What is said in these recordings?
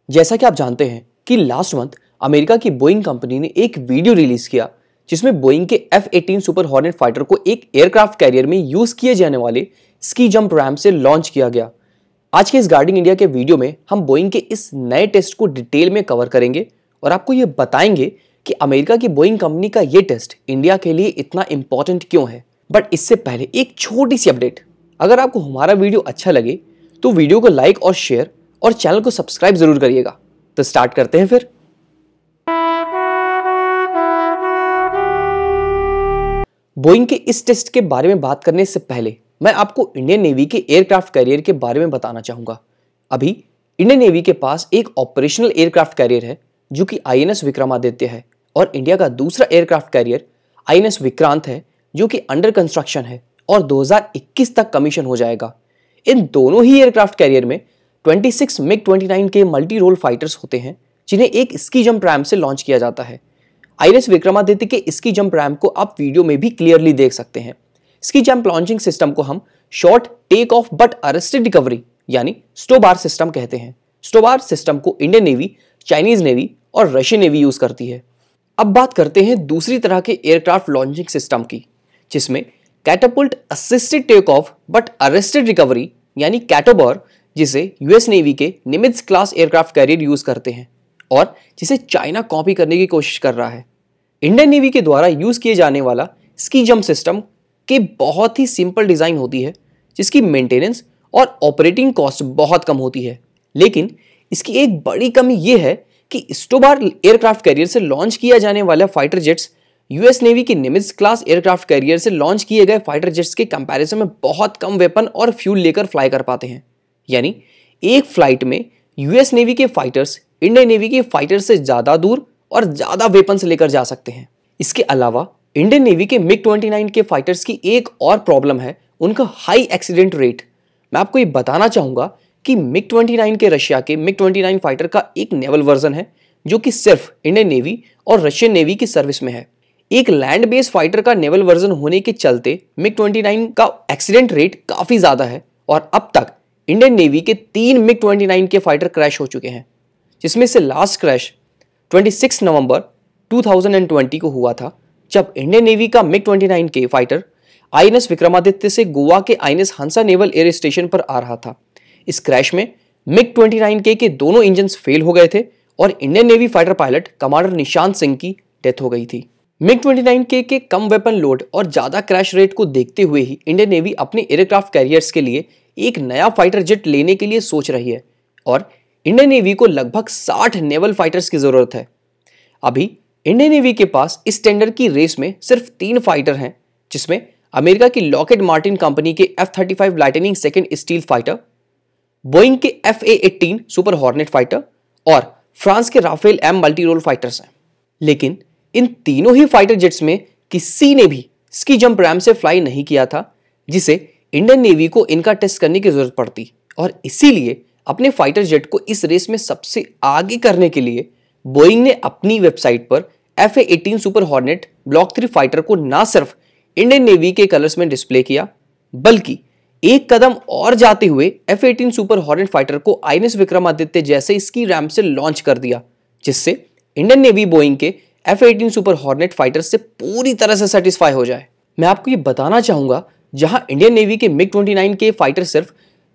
जैसा कि आप जानते हैं कि लास्ट मंथ अमेरिका की बोइंग कंपनी ने एक वीडियो रिलीज किया जिसमें बोइंग के F-18 सुपर हॉर्नेट फाइटर को एक एयरक्राफ्ट कैरियर में यूज किए जाने वाले स्की जंप रैम्प से लॉन्च किया गया। आज के इस गार्डिंग इंडिया के वीडियो में हम बोइंग के इस नए टेस्ट को डिटेल में कवर करेंगे और आपको ये बताएंगे कि अमेरिका की बोइंग कंपनी का ये टेस्ट इंडिया के लिए इतना इंपॉर्टेंट क्यों है। बट इससे पहले एक छोटी सी अपडेट, अगर आपको हमारा वीडियो अच्छा लगे तो वीडियो को लाइक और शेयर और चैनल को सब्सक्राइब जरूर करिएगा। तो स्टार्ट करते हैं फिर। बोइंग के इस टेस्ट के बारे में बात करने से पहले मैं आपको इंडियन नेवी के एयरक्राफ्ट कैरियर के बारे में बताना चाहूंगा। अभी इंडियन नेवी के पास एक ऑपरेशनल एयरक्राफ्ट कैरियर है जो कि INS विक्रमादित्य है और इंडिया का दूसरा एयरक्राफ्ट कैरियर INS विक्रांत है जो कि अंडर कंस्ट्रक्शन है और 2021 तक कमीशन हो जाएगा। इन दोनों ही एयरक्राफ्ट कैरियर में 26 MiG-29 के मल्टी रोल फाइटर्स होते हैं जिन्हें एक स्की जंप रैम्प से लॉन्च किया जाता है। INS विक्रमादित्य के स्की जंप रैम्प को आप वीडियो में भी क्लियरली देख सकते हैं। स्की जंप लॉन्चिंग सिस्टम को हम short take off but arrested recovery यानी स्टोबार सिस्टम कहते हैं। स्टोबार सिस्टम को इंडियन नेवी, चाइनीज नेवी और रशियन नेवी यूज करती है। अब बात करते हैं दूसरी तरह के एयरक्राफ्ट लॉन्चिंग सिस्टम की, जिसमें catapult assisted take off but arrested recovery यानी कैटोबर, जिसे यूएस नेवी के Nimitz class aircraft carrier use करते हैं और जिसे चाइना कॉपी करने की कोशिश कर रहा है। इंडियन नेवी के द्वारा यूज किए जाने वाला स्की जंप सिस्टम के बहुत ही सिंपल डिजाइन होती है जिसकी मेंटेनेंस और ऑपरेटिंग कॉस्ट बहुत कम होती है। लेकिन इसकी एक बड़ी कमी यह है कि स्टोबार एयरक्राफ्ट कैरियर से लॉन्च किया जाने वाला फाइटर जेट्स यूएस नेवी की निमित्ज क्लास एयरक्राफ्ट कैरियर से लॉन्च किए गए फाइटर जेट्स के कंपैरिजन में बहुत कम वेपन और फ्यूल लेकर फ्लाई कर पाते हैं। यानी एक फ्लाइट में यूएस नेवी के फाइटर्स इंडियन नेवी के फाइटर से ज्यादा दूर और ज्यादा वेपन्स लेकर जा सकते हैं। इसके अलावा इंडियन नेवी के MiG-29 के फाइटर्स की एक और प्रॉब्लम है उनका हाई एक्सीडेंट रेट। मैं आपको ये बताना चाहूंगा कि MiG-29 के रशिया के MiG-29 फाइटर का एक नेवल वर्जन है जो कि सिर्फ इंडियन नेवी और रशियन नेवी की सर्विस में है। एक लैंड बेस्ड फाइटर का नेवल वर्जन होने के चलते MiG-29 का एक्सीडेंट रेट काफी ज्यादा है और अब तक इंडियन नेवी के 3 MiG-29 के फाइटर क्रैश हो चुके हैं, जिसमें से लास्ट क्रैश 26 नवंबर 2020 को हुआ था जब इंडियन नेवी का MiG-29 के फाइटर INS विक्रमादित्य से गोवा के INS Hansa naval air station पर आ रहा था। इस क्रैश में MiG-29 के दोनों इंजन फेल हो गए थे और Indian navy fighter pilot commander Nishant Singh की डेथ हो गई थी। MiG-29 के कम वेपन लोड और ज्यादा क्रैश रेट को देखते हुए ही इंडियन नेवी अपने एयरक्राफ्ट कैरियर्स के लिए एक नया फाइटर जेट लेने के लिए सोच रही है और इंडियन नेवी को लगभग 60 नेवल फाइटर्स की जरूरत है। अभी इंडियन नेवी के पास इस टेंडर की रेस में सिर्फ 3 फाइटर हैं, जिसमें अमेरिका की लॉकहीड मार्टिन कंपनी के F-35 lightning second stealth fighter, Boeing के A-18 सुपर हॉर्नेट फाइटर और फ्रांस के Rafale M multi role fighters हैं। लेकिन इन तीनों ही फाइटर जेट्स में किसी ने भी स्की जंप रैम्प से फ्लाई नहीं किया था, जिसे इंडियन नेवी को इनका टेस्ट करने की जरूरत पड़ती और इसीलिए अपने फाइटर जेट को इस रेस में सबसे आगे करने के लिए बोइंग ने अपनी वेबसाइट पर F-18 super hornet block 3 fighter को ना सिर्फ इंडियन नेवी के कलर्स में डिस्प्ले किया, बल्कि एक कदम और जाते हुए F-18 सुपर हॉर्नेट फाइटर को INS विक्रमादित्य जैसे स्की रैम्प से लॉन्च कर दिया, जिससे इंडियन नेवी बोइंग के F-18 सुपर हॉर्नेट फाइटर से पूरी तरह से सेटिस्फाई हो जाए। मैं आपको ये बताना चाहूंगा, जहां इंडियन नेवी के MiG-29 के फाइटर सिर्फ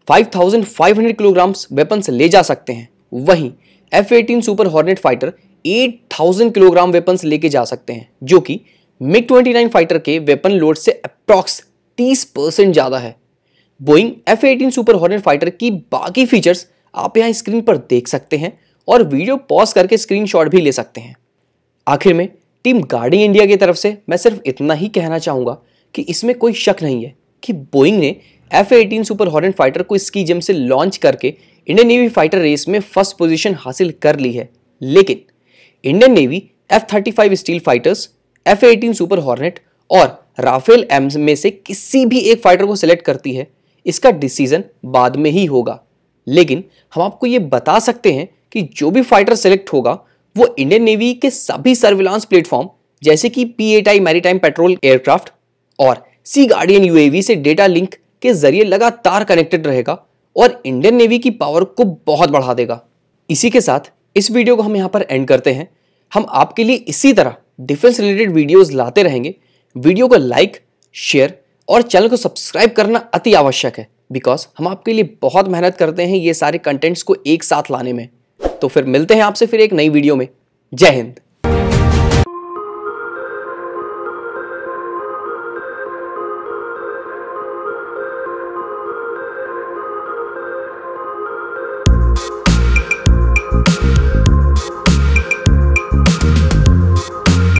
5500 किलोग्राम वेपन्स ले जा सकते हैं, वहीं F-18 super hornet fighter 8000 kilogram weapons लेके जा सकते हैं, जो कि MiG-29 फाइटर के वेपन लोड से अप्रॉक्स 30% ज्यादा है। Boeing F-18 super hornet fighter की बाकी फीचर्स आप यहां स्क्रीन पर देख सकते हैं और वीडियो पॉज करके स्क्रीनशॉट भी ले सकते हैं। आखिर में टीम गार्डिंग इंडिया की तरफ से मैं सिर्फ इतना ही कहना चाहूंगा कि इसमें कोई शक नहीं है कि बोइंग ने F-18 सुपर हॉर्नेट फाइटर को स्की जंप से लॉन्च करके इंडियन नेवी फाइटर रेस में फर्स्ट पोजीशन हासिल कर ली है। लेकिन Indian navy F-35 stealth fighters, F-18 super hornet और राफेल एम में से किसी भी एक फाइटर को सिलेक्ट करती है, इसका डिसीजन बाद में ही होगा। लेकिन हम आपको ये बता सकते हैं कि जो भी फाइटर सिलेक्ट होगा वो इंडियन नेवी के सभी सर्विलांस प्लेटफॉर्म जैसे कि P-8I मैरीटाइम पेट्रोल एयरक्राफ्ट और सी गार्डियन UAV से डेटा लिंक के जरिए लगातार कनेक्टेड रहेगा और इंडियन नेवी की पावर को बहुत बढ़ा देगा। इसी के साथ इस वीडियो को हम यहाँ पर एंड करते हैं। हम आपके लिए इसी तरह डिफेंस रिलेटेड वीडियोस लाते रहेंगे। वीडियो को लाइक, शेयर और चैनल को सब्सक्राइब करना अति आवश्यक है, बिकॉज हम आपके लिए बहुत मेहनत करते हैं ये सारे कंटेंट्स को एक साथ लाने में। तो फिर मिलते हैं आपसे फिर एक नई वीडियो में। जय हिंद।